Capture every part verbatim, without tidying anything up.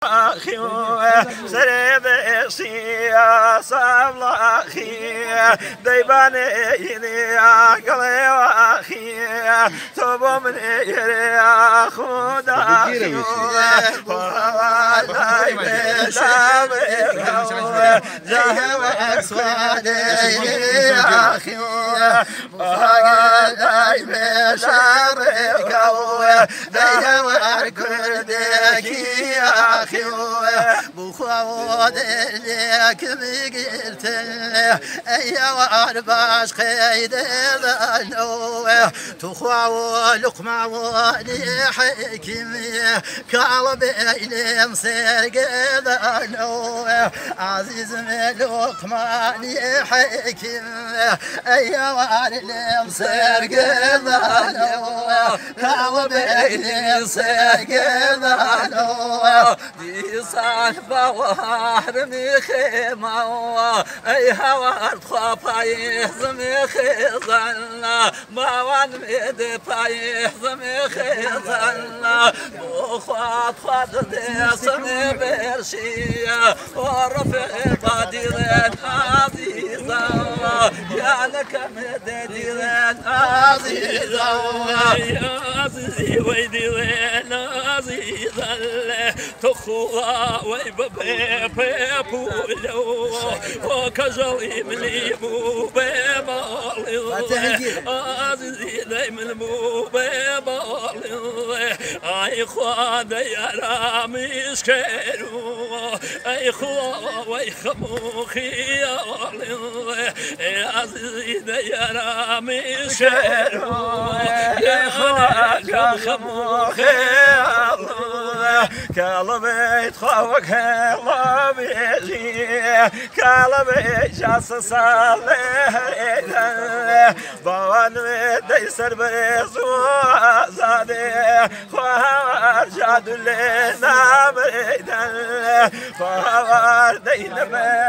واخي سرد الشيا صبلاخي ديباني يا قلي واخي توبو من يا خدا والله بشابك جهوك سوادي يا اخي والله بشابك ديوار كردك يا اخي بخواد لك بقلت ايوار باش قيد ذنو تخوا لقمة ولي حكيم قلبي لين سرق ذنو عزيز ملوك ماني حكيم ايوار لين سرق ذنو قلبي لين سرق ذنو دي صاحبة وحرمي خيمة اي هوار خافا يهزمي خيزنا ما وان ميد فايهزمي خيزنا بخوات خوات ديسمي برشية ورفع باديرين عزيزا يعني كمديرين عزيزا يا عزيزي ويديرين عزيزا تخوى ويببي بيبولو وكجوي مليمو بيبالي عزيزي دايما مو بيبالي اي خواد يا رامش كيرو اي خواد ويخمو خيالي عزيزي يا رامش كيرو اي خواد ويخمو خيالي قلبي تخوك قلبي قلبي جاس صالح بوان مدي سر برزو زادي خوار جادو لنا بريدن خوار دينا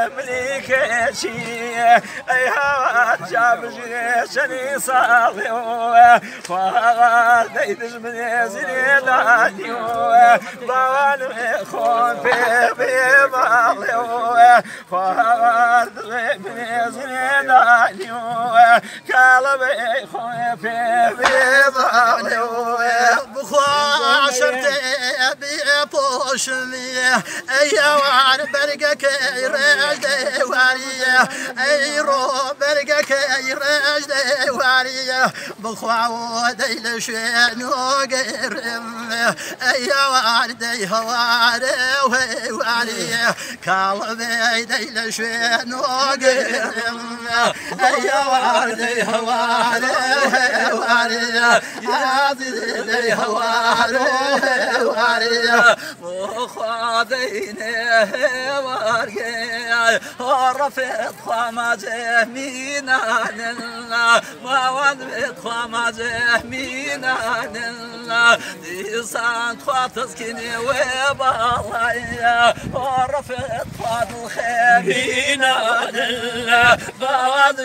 مملكشي اي هوار جاب جيشني صالح خوار ديدش من يزيني دانيو بوان مخون في بماليو خوار من يزيني دانيو قلبي خوي في بماليو بخوا شرتي بيبوشمي ايوار برقك يرجد واريه ايرو برقك يرجد واريه بخوا وديل شنو قرم ايوار دي هواره واريه قلبي ديل شنو قرم ايوار دي هواره واريه يا دي هواره واريه وخادينه وارجع رفض خما جمينا لنا ما ونبت خما جمينا لنا لسان خاطسكني وبالايا رفض خاطر خمينا لنا بعد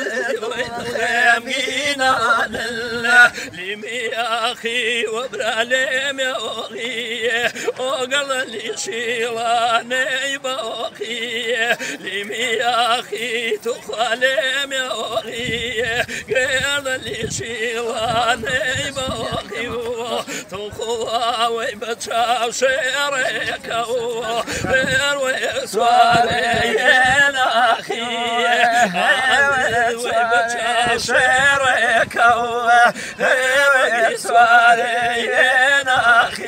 خمينا لنا لمي اخي وبرالم يا اخي وقال لي شيلاني باخي لمي اخي تخالم يا اخي قال لي شيلاني باخي تخوا ويبتشاف شريكه غير سواري يا اخي ويبتشاف شريكه غير سواري يا اخي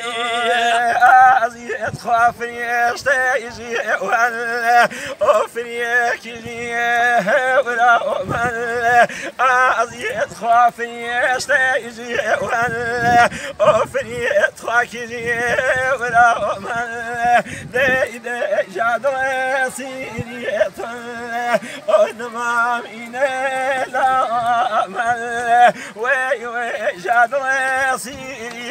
خافني اشتايجي ولا اوفنيك لي ولا امل ازيد خافني اشتايجي ولا اوفني اتخاكي لي ولا امل داي داي جادو سيري انما من لا امل وي وي جادو سيري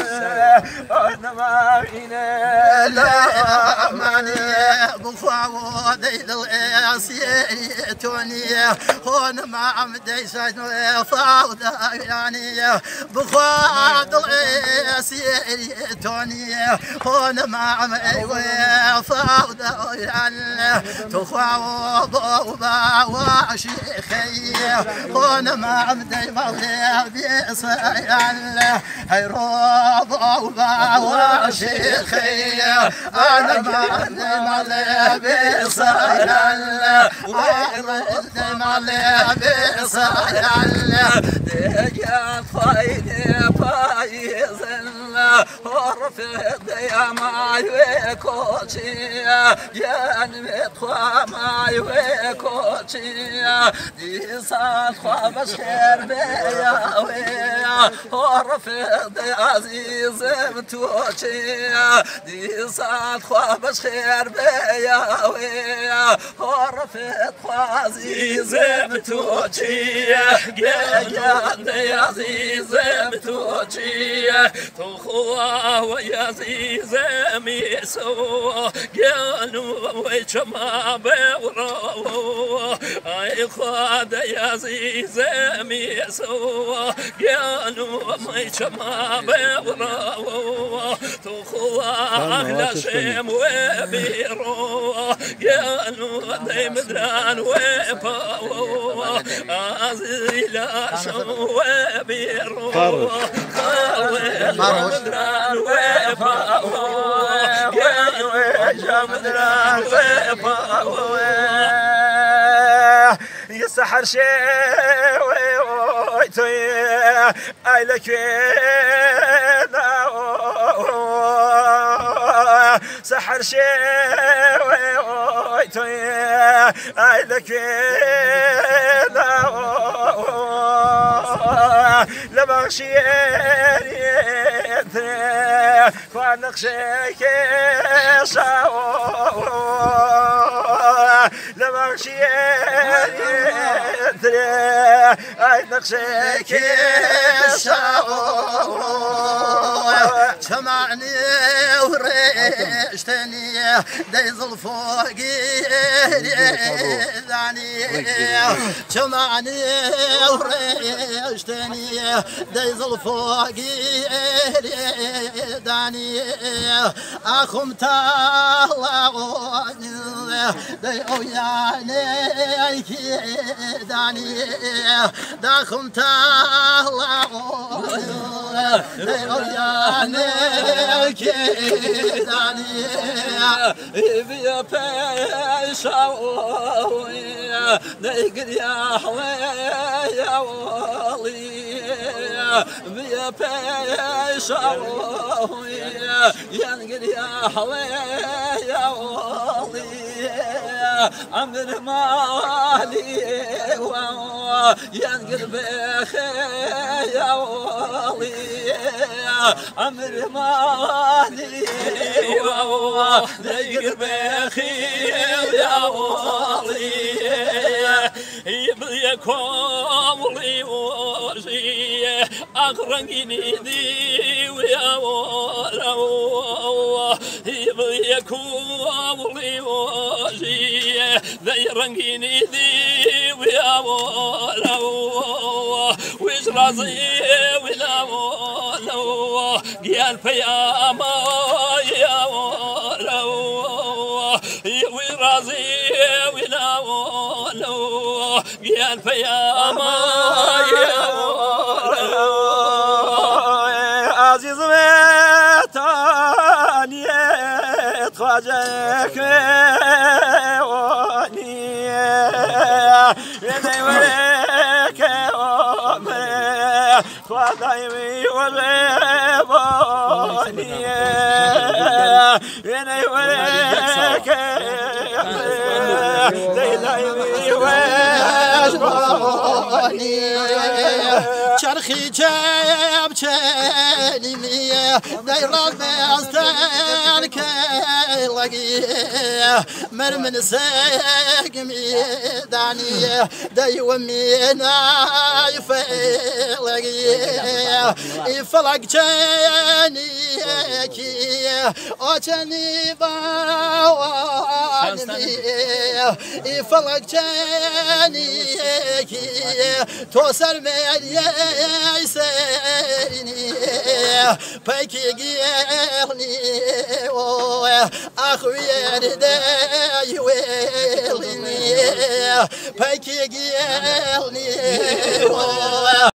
انما من لا ماني بخوا ديل الاسيتوني هون ما عم ديسن فاودا يعني بخوا دل سيري توني هون ما مأوي فوضى ويران تخوا وضوبا وشيخي هون ما عمدي مولي بيصيان هيروض وضوبا وشيخي أنا ما عمدي مولي بيصيان أنا عمدي مولي بيصيان دقيت فايدي فايزن ورفض يا ماي كوتشي جانبت خوا ماي كوتشي دي صار خوا بشير بيا ويا ورفض عزيز متوتشي دي صار خوا بشير بيا ويا ورفض خوا عزيز متوتشي جان يا عزيز متوتشي تخوا ويا عزيز ميسو قالوا ويشما بورو اي خاد يا عزيز ميسو قالوا ويشما بورو تخوا اهل شيم وبيرو قالوا ذي مدران وباو عزيز شو وبيرو مدران وفاو يا مدران وفاو يسحر شي ويتوي اي لك سحر شي ويتوي اي لك لما شيري ونقشيك شاو لما شيري اي نقشيك شاو سمعني وريشتني دايز فوقي ذاني سمعني وريشتني دايز فوقي داني اخم تالاوني داي اوياني داني داخم تالاوني داي اوياني داني بيا بيشاوي داي قريا حويا ولي بيا بيشاوي ينقل يا حويا ولي عمر مالي ينقل بخي يا ولي عمر مالي ينقل بخي يا ولي يبيكم لي وجي أغرقني ذي ويا ولو يبيكم لي وجي ذي رنقني ذي ويا ولو ويش رازي ولا ولو قيال فياما يا ولو ويرازي ولا ولو قيال فياما يا ولو عزيز ميتاني خواجك وني يدي وليك ومي خواجي وليبوني يدي وليك ديدي وجبوني چرخی چپ چنیمی دیران میستن که لگی مرمن سگمی دانی دیو مینای فلگی فلک چنی کی آچنی باوانی فلک چنی کی تو سر میلیه seni peki gelni o ah yerde yuvelni peki gelni o